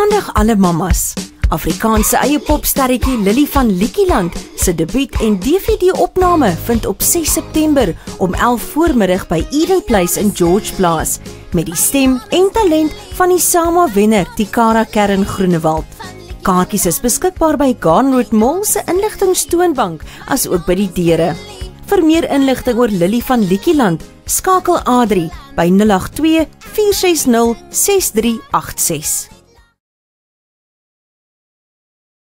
Aandag alle mammas. Afrikaanse eie popsterretjie Lilly van Liekieland se debuut en DVD-opname vind op 6 September om 11 voormiddag by Eden Place in George Plaas met die stem en talent van die SAMA-wenner Tikara Kern Groenewald. Kaartjies is beskikbaar by Garnroad Mall se inligtingstoonbank as ook by die deure. Vir meer inligting oor Lilly van Liekieland, skakel Adri by 082 460 6386.